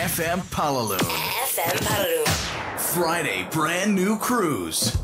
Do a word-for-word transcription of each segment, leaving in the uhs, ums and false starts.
エフエム Palalu. エフエム Palalu. Friday brand new cruise.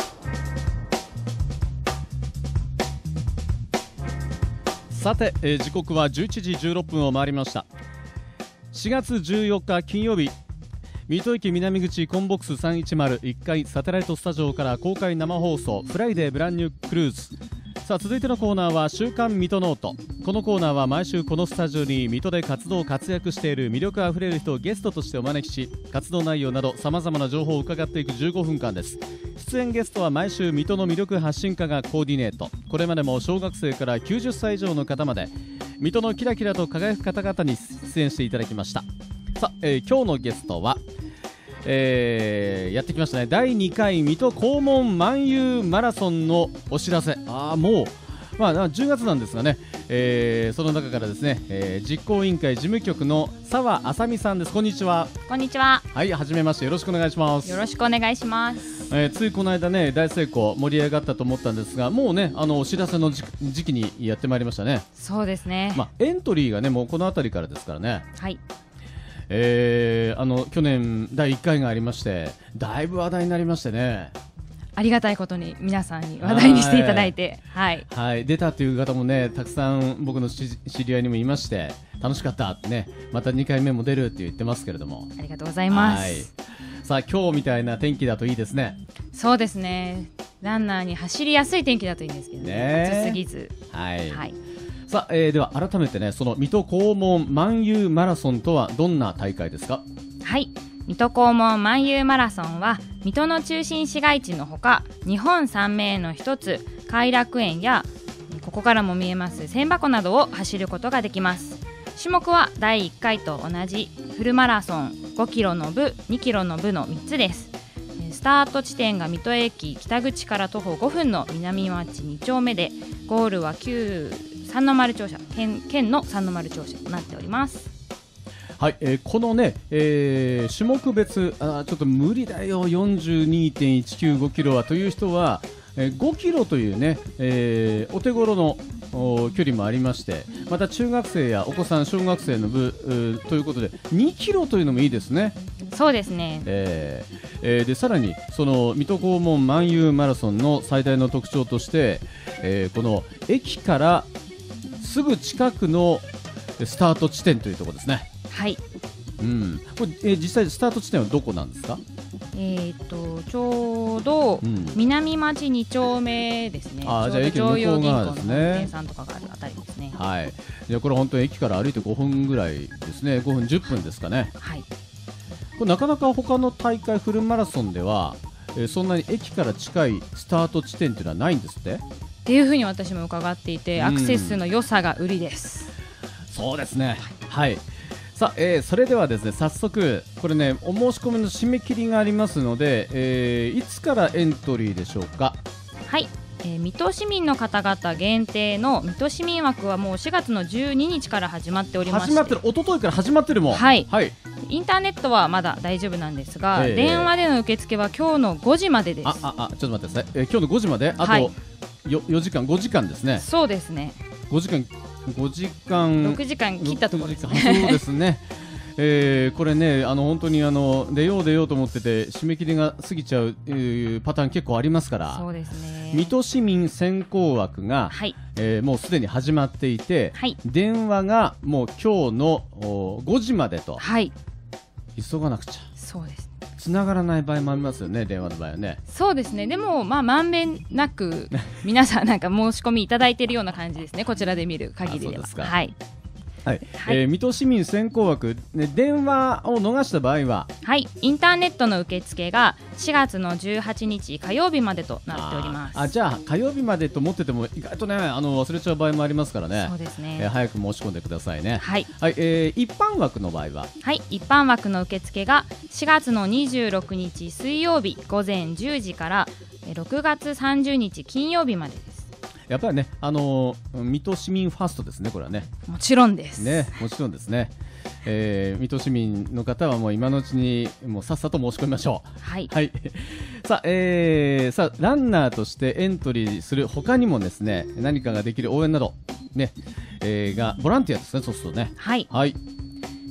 さて、えー時刻はじゅういちじじゅうろっぷんを回りました。しがつじゅうよっか金曜日、水戸駅南口コンボックスさんいちまるいっかいサテライトスタジオから公開生放送フライデーブランニュークルーズ。さあ続いてのコーナーは週刊水戸ノート。このコーナーは毎週このスタジオに水戸で活動活躍している魅力あふれる人をゲストとしてお招きし、活動内容などさまざまな情報を伺っていくじゅうごふんかんです。出演ゲストは毎週水戸の魅力発信家がコーディネート。これまでも小学生からきゅうじゅっさい以上の方まで水戸のキラキラと輝く方々に出演していただきました。さあ、えー、今日のゲストはえー、やってきましたね。だいにかい水戸黄門漫遊マラソンのお知らせ。あーもう、まあ、じゅうがつなんですがね、えー、その中からですね、えー、実行委員会事務局の澤あさみさんです。こんにちは。 こんにちは。 はい、はじめまして、よろしくお願いします。 よろしくお願いします。 えー、ついこの間ね、大成功盛り上がったと思ったんですが、もうね、あのお知らせの時時期にやってまいりましたね。 そうですね、 まあ、エントリーがね、もうこの辺りからですからね。 はい、 えー、あの去年だいいっかいがありまして、だいぶ話題になりましてね。 ありがたいことに皆さんに話題にしていただいて、はい、 はい、出たという方もね、たくさん僕の知り合いにもいまして、楽しかったってね、またにかいめも出るって言ってますけれども。 ありがとうございます。 はい、さあ今日みたいな天気だといいですね。 そうですね、ランナーに走りやすい天気だといいんですけどね、 ね暑すぎず。 はい、 はい、 さあ、えー、では改めてね、その水戸黄門漫遊マラソンとはどんな大会ですか？ はい、水戸黄門漫遊マラソンは水戸の中心市街地のほか、日本三名の一つ偕楽園やここからも見えます千箱などを走ることができます。種目はだいいっかいと同じフルマラソン、ごキロの部、にキロの部のみっつです。スタート地点が水戸駅北口から徒歩ごふんの南町に丁目で、ゴールは旧三の丸庁舎、 県, 県の三の丸庁舎となっております。 はい、えー、このね、えー、種目別、あちょっと無理だよ よんじゅうにてんいちきゅうご キロはという人は、えー、ごキロというね、えー、お手頃の距離もありまして、また中学生やお子さん小学生の部ということでにキロというのもいいですね。 そうですね、 えーえー、でさらにその水戸黄門漫遊マラソンの最大の特徴として、えー、この駅からすぐ近くのスタート地点というところですね。 はい、 うん、これ、えー、実際スタート地点はどこなんですか？ えー、とちょうど南町に丁目ですね。 あ、じゃあ駅の向こう側ですね。 店さんとかがあるあたりですね。 はい、じゃあこれ本当に駅から歩いてごふんぐらいですね。ごふんじゅっぷんですかね。 はい、 これなかなか他の大会フルマラソンでは、えー、そんなに駅から近いスタート地点というのはないんですってっていうふうに私も伺っていて、アクセスの良さが売りです。 そうですね。はい、さあ、えー、それではですね、早速これね、お申し込みの締め切りがありますので、えー、いつからエントリーでしょうか？ はい、えー、水戸市民の方々限定の水戸市民枠はもうしがつのじゅうににちから始まっておりまして、 始まってる、一昨日から始まってるもん。 はい、 はい、 インターネットはまだ大丈夫なんですが、 えー、 電話での受付は今日のごじまでです。 あああちょっと待ってください、えー、今日のごじまであと、 はい、 よよじかんごじかんですね。 そうですね、 ごじかんごじかんろくじかん切ったところですね。 そうですね。えー、これね、あの本当にあの出よう出ようと思ってて締め切りが過ぎちゃう、えー、パターン結構ありますから。 そうですね、 水戸市民選考枠が、はい、えー、もうすでに始まっていて、はい、電話がもう今日のごじまでと、はい、急がなくちゃ。 そうです、 繋がらない場合もありますよね、電話の場合はね。そうですね、でもまあまんべんなく皆さんなんか申し込みいただいているような感じですね、こちらで見る限りでは。 そうですか。 はい、 はいはい、えー、水戸市民選考枠、ね、電話を逃した場合は、 はい、インターネットの受付がしがつのじゅうはちにち火曜日までとなっております。 ああ、じゃあ火曜日までと思ってても意外とね、あの忘れちゃう場合もありますからね。 そうですね、 えー、早く申し込んでくださいね。 はい、 はい、えー、一般枠の場合は、 はい、一般枠の受付がしがつのにじゅうろくにち水曜日ごぜんじゅうじからろくがつさんじゅうにち金曜日までです。 やっぱりね、あのー、水戸市民ファーストですね、これはね。 もちろんですね、もちろんですね。えー、水戸市民の方はもう今のうちにもうさっさと申し込みましょう。 はい、 はい、さあ、えー、さあランナーとしてエントリーする他にもですね、何かができる応援などね、えー、がボランティアですね、そうするとね。 はい、 はい、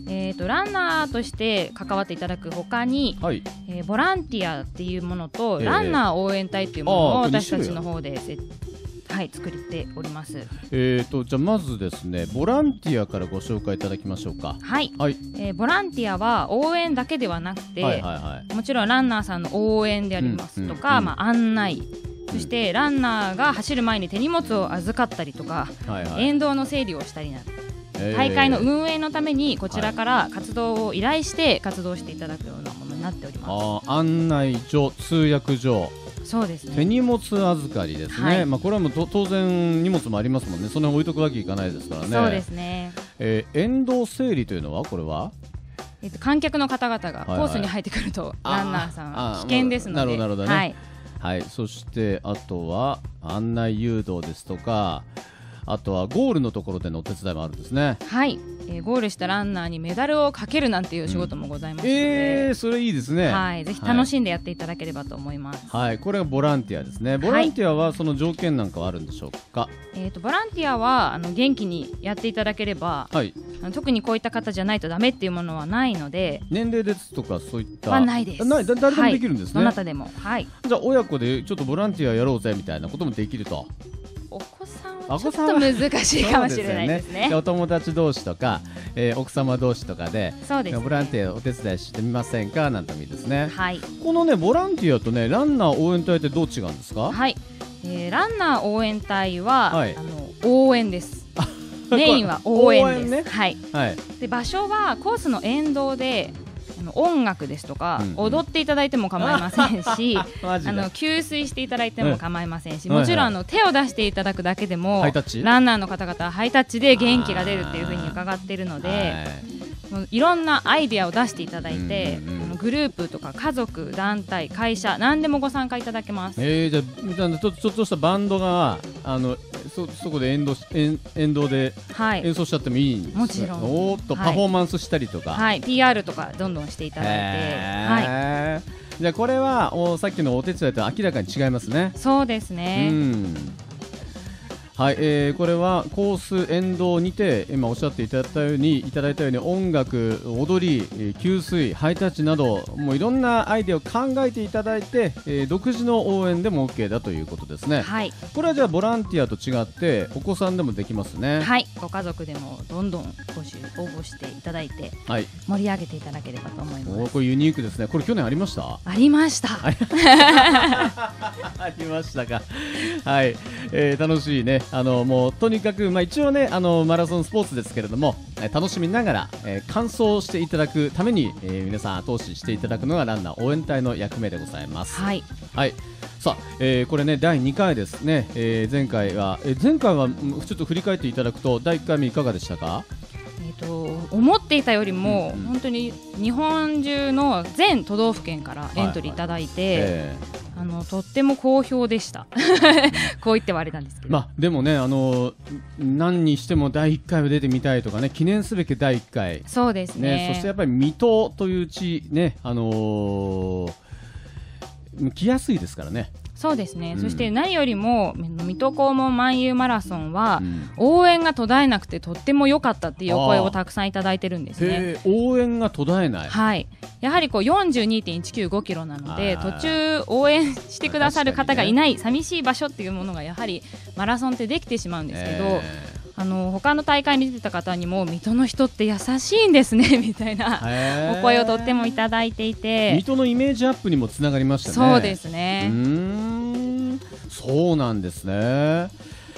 えー、とランナーとして関わっていただくほかに、 はい、 えー、ボランティアっていうものと、 えー、 ランナー応援隊っていうものをあ私たちの方で、はい、作っております。 えー、とじゃあまずですね、ボランティアからご紹介いただきましょうか。 はい、 はい、 えー、ボランティアは応援だけではなくて、 はいはいはい、 もちろんランナーさんの応援でありますとか、 うんうんうん、 まあ、案内、そしてランナーが走る前に手荷物を預かったりとか、 はいはい、 沿道の整理をしたりなど、えー、大会の運営のためにこちらから活動を依頼して活動していただくようなものになっております。 あ、案内所、通訳所、 そうですね、 手荷物預かりですね、はい、まあ、これはもう当然荷物もありますもんね。その辺置いとくわけいかないですからね。 そうですね、 えー、沿道整理というのはこれは、 えー、と観客の方々がコースに入ってくると、はいはい、ランナーさんは危険ですので、 なるほどなるほどね、 はいはい、そしてあとは案内誘導ですとか、あとはゴールのところでのお手伝いもあるんですね。 はい、えー、ゴールしたランナーにメダルをかけるなんていう仕事もございますので、 うん、えー、それいいですね。 はい、ぜひ楽しんでやっていただければと思います。 はい、はい、これがボランティアですね。ボランティアはその条件なんかはあるんでしょうか。はい、 えー、とボランティアはあの元気にやっていただければ、はい、あの特にこういった方じゃないとダメっていうものはないので、 年齢ですとかそういったはないです。 なだ誰でもできるんですね、 はい、どなたでも、はい、 じゃあ親子でちょっとボランティアやろうぜみたいなこともできると。 お子さんはちょっと難しいかもしれないですね。 でお友達同士とか、えー、奥様同士とかで、 そうですね、 ボランティアお手伝いしてみませんかなんてもいいですね。 はい、 このねボランティアとねランナー応援隊ってどう違うんですか。 はい、えー、ランナー応援隊は、はい、あの応援ですメインは応援です、ね、はい、はい、で場所はコースの沿道で音楽ですとか、うんうん、踊っていただいても構いませんしあの給水していただいても構いませんし、うん、もちろんあの手を出していただくだけでもランナーの方々はハイタッチで元気が出るっていう風に伺っているので、もういろんなアイデアを出していただいて、うんうん、あのグループとか家族、団体、会社何でもご参加いただけます。 えー、じゃあちょっと、ちょっとしたバンドがあの そ, そこで沿道沿沿道で演奏しちゃってもいいんですか。 もちろんおーっとパフォーマンスしたりとか、 はいはい、ピーアール とかどんどんしていただいて、 はい、じゃあこれはおさっきのお手伝いと明らかに違いますね。 そうですね、うん、 はい、えー、これはコース沿道にて今おっしゃっていただいたようにいただいたように音楽、踊り、給水、ハイタッチなどもういろんなアイデアを考えていただいて、えー、独自の応援でも OK だということですね。はい、これはじゃあボランティアと違ってお子さんでもできますね。 はい、ご家族でもどんどん募集応募していただいて、はい、盛り上げていただければと思います。 おこれユニークですね。これ去年ありました？ ありましたありましたか。はい、えー、楽しいね。あのもうとにかく、まあ、一応ねあのマラソンスポーツですけれども、えー、楽しみながら、えー、完走していただくために、えー、皆さん後押ししていただくのがランナー応援隊の役目でございます。はい、はい、さあ、えー、これねだいにかいですね、えー、前回は、えー、前回はちょっと振り返っていただくとだいいっかいめいかがでしたか？ えー、と思っていたよりも、うんうん、本当に日本中の全都道府県からエントリーいただいて、はいはい、えーあのとっても好評でしたこう言ってはあれなんですけど、 まあ、でもねあの何にしてもだいいっかいは出てみたいとかね記念すべきだいいっかい、 そうです ね, ねそしてやっぱり水戸という地ね、あのー、来やすいですからね。 そうですね、うん、そして何よりも水戸黄門漫遊マラソンは、うん、応援が途絶えなくてとっても良かったっていうお声をたくさんいただいてるんですね。 応援が途絶えない、 はい、やはりこう よんじゅうにてんいちきゅうごキロなので途中応援してくださる方がいない、ね、寂しい場所っていうものがやはりマラソンってできてしまうんですけど、あの他の大会に出てた方にも水戸の人って優しいんですねみたいなお声をとってもいただいていて、 水戸のイメージアップにもつながりましたね。 そうですね。 うーんそうなんですね。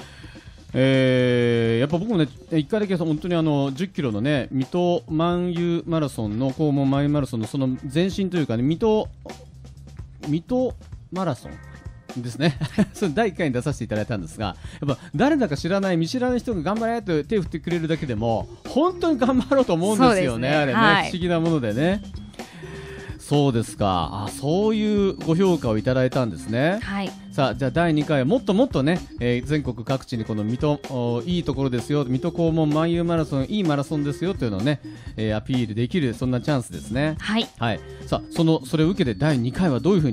えー、やっぱ僕もねいっかいだけ本当にあのじゅっキロのね水戸漫遊マラソンの黄門漫遊マラソンのその前身というかね水戸水戸マラソンですねそのだいいっかいに出させていただいたんですが、やっぱ誰だか知らない見知らない人が頑張れと手を振ってくれるだけでも本当に頑張ろうと思うんですよ ね, ねあれね、はい、不思議なものでね。そうですか。あ、そういうご評価をいただいたんですね。はい、さあじゃあだいにかいはもっともっとね、えー、全国各地にこの水戸いいところですよ、水戸黄門漫遊マラソンいいマラソンですよというのをね、えー、アピールできるそんなチャンスですね。はい、はい、さあ そのそれを受けてだいにかいはどういうふうに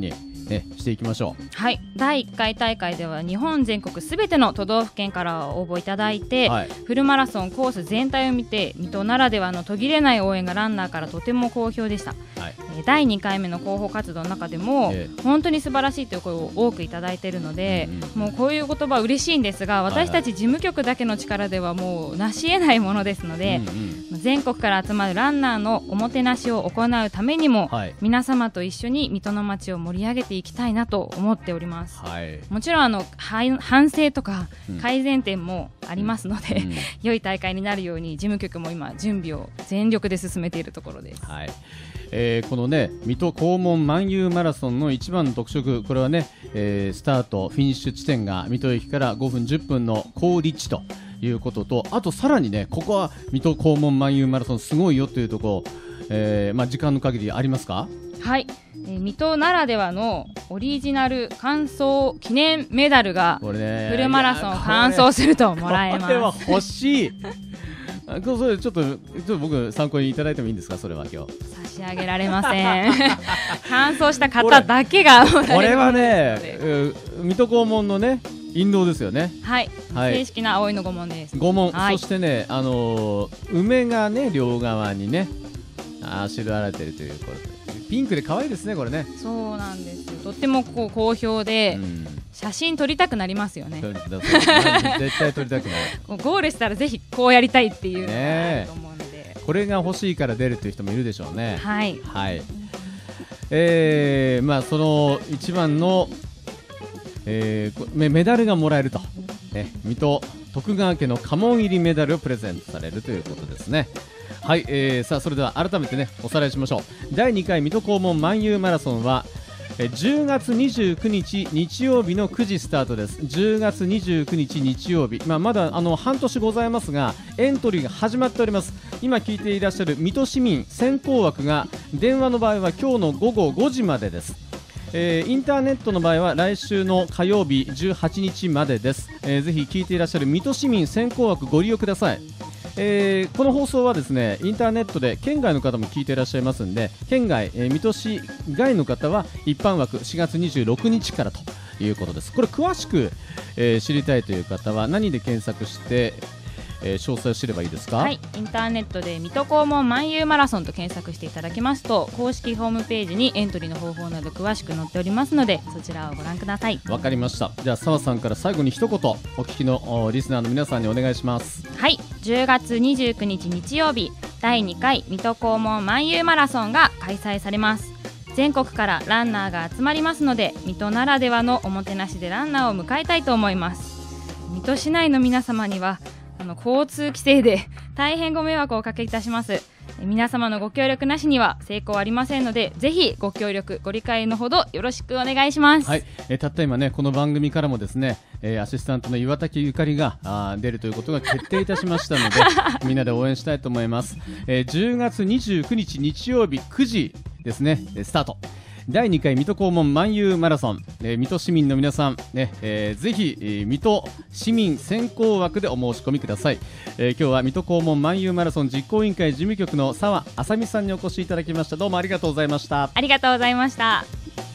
ね、していきましょう。 はい、だいいっかい大会では日本全国すべての都道府県から応募いただいて、はい、フルマラソンコース全体を見て水戸ならではの途切れない応援がランナーからとても好評でした。はい、えー、だいにかいめの広報活動の中でも、えー、本当に素晴らしいという声を多くいただいているので、うん、もうこういう言葉嬉しいんですが、私たち事務局だけの力ではもう成し得ないものですので、うんうん、全国から集まるランナーのおもてなしを行うためにも、はい、皆様と一緒に水戸の街を盛り上げていきたいなと思っております。はい、もちろんあの反省とか改善点もありますので、うんうん、良い大会になるように事務局も今準備を全力で進めているところです。 はい、えー、このね水戸黄門漫遊マラソンの一番の特色、これはね、えー、スタートフィニッシュ地点が水戸駅からごふんじゅっぷんの好立地ということと、あとさらにねここは水戸黄門漫遊マラソンすごいよというところ、えーまあ、時間の限りありますか？ はい、えー、水戸ならではのオリジナル完走記念メダルがフルマラソンを完走するともらえます。 これは欲しいそれちょっと、ちょっと僕参考にいただいてもいいんですか？それは今日差し上げられません完走した方だけがもらえる。 これはね、水戸黄門のね印籠ですよね。 はい、はい、正式な葵の御紋です。 御紋、はい、そしてね、あのー、梅がね両側にねあしられてるという、これピンクで可愛いですねこれね。 そうなんですよ、とってもこう好評で、うん、写真撮りたくなりますよね。 絶対撮りたくなるゴールしたらぜひこうやりたいっていうのがあると思うので、ね、 これが欲しいから出るという人もいるでしょうね。 はい、 はい、えー、まあその一番の、えー、メダルがもらえると、ね、水戸徳川家の家紋入りメダルをプレゼントされるということですね。はい、えー、さあそれでは改めてねおさらいしましょう。だいにかい水戸黄門漫遊マラソンはじゅうがつにじゅうくにち日曜日のくじスタートです。じゅうがつにじゅうくにち日曜日、まあ、まだあの半年ございますがエントリーが始まっております。今聞いていらっしゃる水戸市民先行枠が電話の場合は今日のごごごじまでです。えー、インターネットの場合は来週の火曜日じゅうはちにちまでです。えー、ぜひ聞いていらっしゃる水戸市民先行枠ご利用ください。えー、この放送はですねインターネットで県外の方も聞いていらっしゃいますので、県外、えー、水戸市外の方は一般枠しがつにじゅうろくにちからということです。これ詳しく、えー、知りたいという方は何で検索して、えー、詳細を知ればいいですか？ はい、インターネットで水戸黄門漫遊マラソンと検索していただきますと公式ホームページにエントリーの方法など詳しく載っておりますのでそちらをご覧ください。 わかりました。じゃあ澤さんから最後に一言お聞きのリスナーの皆さんにお願いします。 はい、じゅうがつにじゅうくにち日曜日だいにかい水戸黄門漫遊マラソンが開催されます。全国からランナーが集まりますので水戸ならではのおもてなしでランナーを迎えたいと思います。水戸市内の皆様にはあの交通規制で大変ご迷惑をおかけいたします。皆様のご協力なしには成功はありませんのでぜひご協力ご理解のほどよろしくお願いします。 はい、えー、たった今ねこの番組からもですね、えー、アシスタントの岩滝ゆかりがあ出るということが決定いたしましたのでみんなで応援したいと思います。えー、じゅうがつにじゅうくにち日曜日くじですねスタートだいにかい水戸黄門漫遊マラソン、えー、水戸市民の皆さん、ねえー、ぜひ、えー、水戸市民先行枠でお申し込みください。えー、今日は水戸黄門漫遊マラソン実行委員会事務局の澤あさみさんにお越しいただきました。どうもありがとうございました。 ありがとうございました。